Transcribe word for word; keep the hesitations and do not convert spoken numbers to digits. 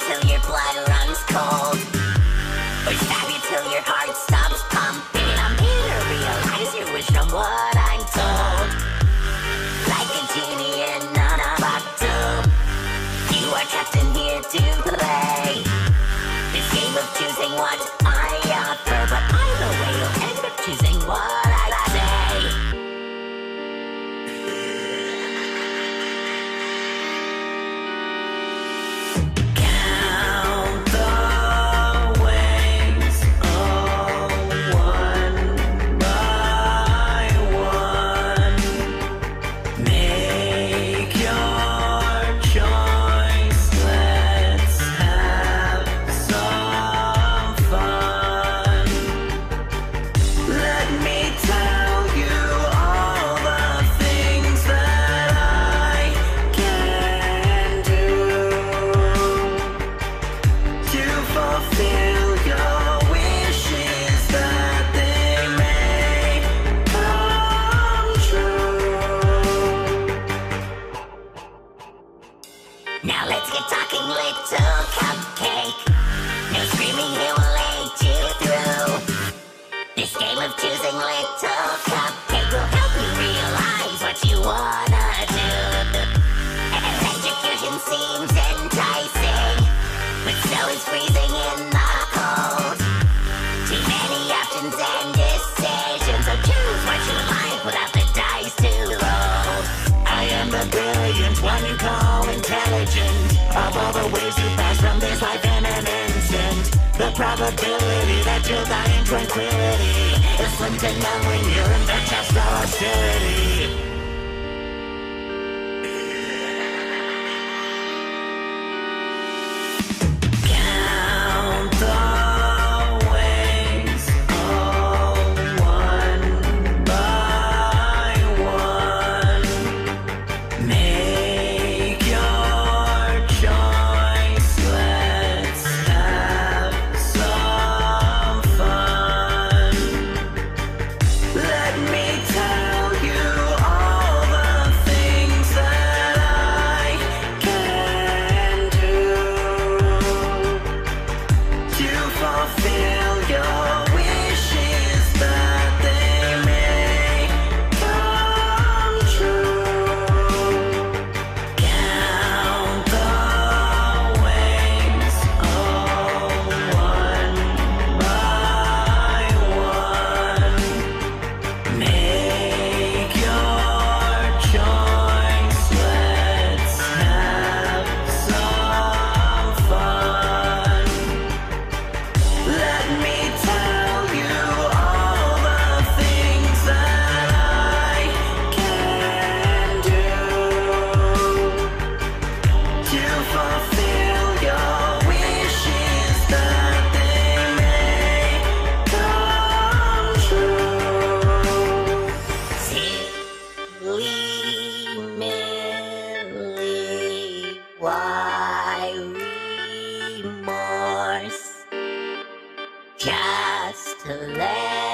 till your blood runs cold, or stab you till your heart stops pumping. And I'm here to realize your wish from what I'm told. Like a genie in a bottle, you are trapped in here to play this game of choosing what I offer, but either way you'll end up choosing what I say. Count the ways, oh, one by one. Make your choice, let's have some fun. Let me tell you all the things that I can do to fulfill your wishes, that they may come true. Now let's get talking, little cupcake. No screaming, he will lead you through this game of choosing. Little cupcake will help you realize what you wanna do. And execution seems enticing, but snow is freezing in the cold. Too many options and decisions, so choose what you like without the dice to roll. I am the brilliant one you call intelligent. Of all the ways you pass from this life in an instant, the probability that you'll die in tranquility is slim to none when you're in the chest of hostility. Count the ways, oh, one by one. Make your choice, let's have some fun. Let me tell you all the things that I can do to fulfill your wishes, that they may come true. Count the ways, oh, one by one. Make your choice, let's have some fun. Let me tell you all the things that I can do to fulfill your wishes, that they may come true. Silly Millie, why remorse? Just let